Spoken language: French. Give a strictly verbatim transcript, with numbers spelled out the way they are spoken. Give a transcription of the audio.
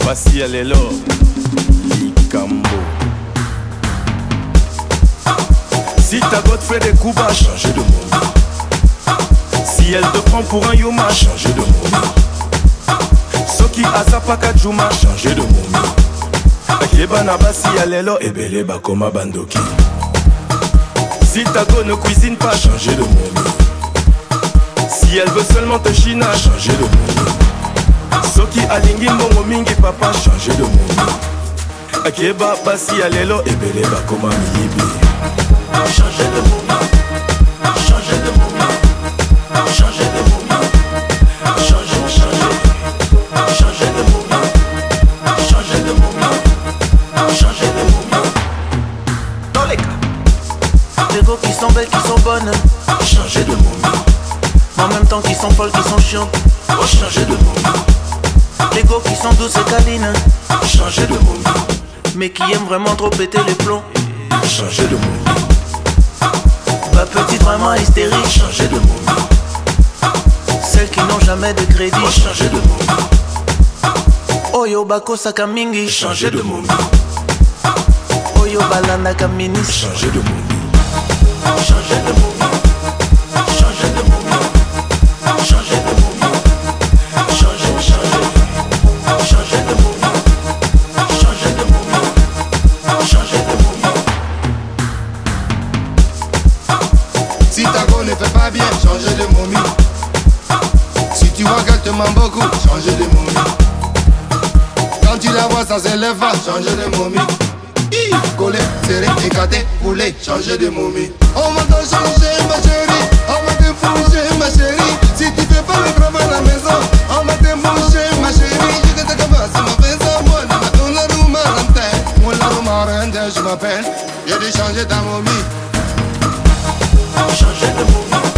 Basi elle est là, Likambo. Si ta gote fait des coups bas, changer de mot. Si elle te prend pour un yoma, changer de mot. Soki azapaka juma, changer de mot. Akeba na basi elle est là, ebele bakoma bandoki. Si ta go ne cuisine pas, changer de mot. Si elle veut seulement te china, changer de mot. Soki alingi mbongo mingi papa, changer de mot. Akeba basi elle est là, ebele bakoma miyibi. Changer de moment, changer de moment, changer de moment, changer, changer, changer de moment, changer de moment, changer de moment. Dans les cas, des go qui sont belles, qui sont bonnes, changer de moment. En même temps qui sont folles, qui sont chiantes, oh changer de moment. Les go qui sont douces et câlines, changer de moment. Mais qui aiment vraiment trop péter les plombs, changer de moment. Ma petite vraiment hystérique, changer de moment. Celles qui n'ont jamais de crédit, oh, changer de moment. Oyo bako sakamingi, changer de moment. Oyo balanda kamini, changer de moment. Changer de moment. Changer de moment. Changer de moment. Changer, changer. Changer de moment. Changer de moment. Changer de moment. Si ta go ne fait pas bien, changer de momie. Si tu vois qu'elle te ment beaucoup, changer de momie. Quand tu la vois, ça s'élève, changer de momie. Collé, serré, écarté, roulé, changer de momie. On va te changer ma chérie, on va te bouger ma chérie. Si tu fais pas le travail à la maison, on va te bouger ma chérie. Je te commence ma maison, moi, on la roue marantère. On la roue marantère, je m'appelle. J'ai dû changer ta momie. Changer de moment.